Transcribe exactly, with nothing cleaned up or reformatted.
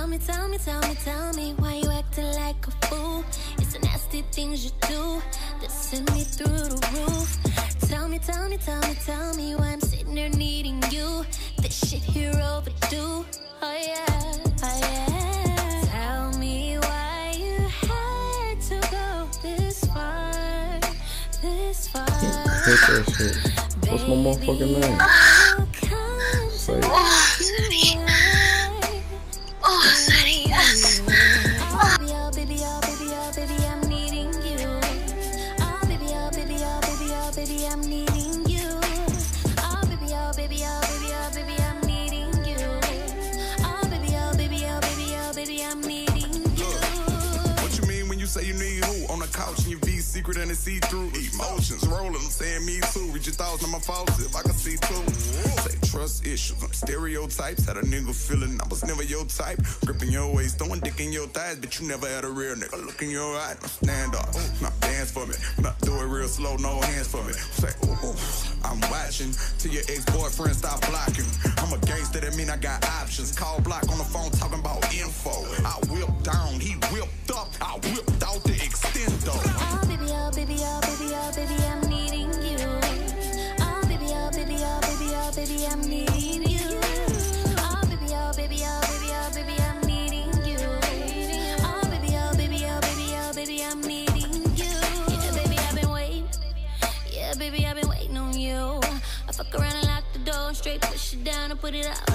me, tell me, tell me, tell me why you acting like a fool. It's the nasty things you do that send me through the roof. Tell me, tell me, tell me, tell me why I'm sitting there needing you. This shit here overdue. Oh yeah, oh yeah. Tell me why you had to go this far, this far. I hate that shit. What's my motherfucking name? Say. Oh, sorry. Oh, sorry. Yes. Oh. Baby, oh, baby, oh, baby, oh, baby, I'm needing you. Oh, baby, oh, baby, oh, baby, oh, baby, I'm needing you. Oh, baby, oh, baby, oh, baby, oh, baby, I'm needing you. Oh, baby, oh, baby, oh, baby, oh, baby, I'm needing you. What you mean when you say you need who? On the couch and your V secret and it's see-through. Emotions rolling, I'm saying me too. Read your thoughts, not my faults if I can see too. Say trust issues, stereotypes. Had a nigga feeling I was never your type. Gripping your waist, throwing dick in your thighs, but you never had a real nigga look in your eye. Now stand up, now dance for me. Now do it real slow, no hands for me. Say, ooh, ooh, I'm watching till your ex-boyfriend stop blocking. I'm a gangster, that mean I got options. Call block on the phone talking about info. I whipped down, he whipped up. I whipped out the extendo. Oh, baby, oh, baby, oh, baby, oh, baby, I'm needing you. Oh, baby, oh, baby, oh, baby, oh, baby, I'm needing you. Oh, baby, oh, baby, oh, baby, oh, baby, I'm needing you. Oh, baby, oh, baby, oh, baby, oh, baby, I'm needing you. Yeah, baby, I've been waiting. Yeah, baby, I've been waiting on you. I fuck around and lock the door and straight push it down and put it out.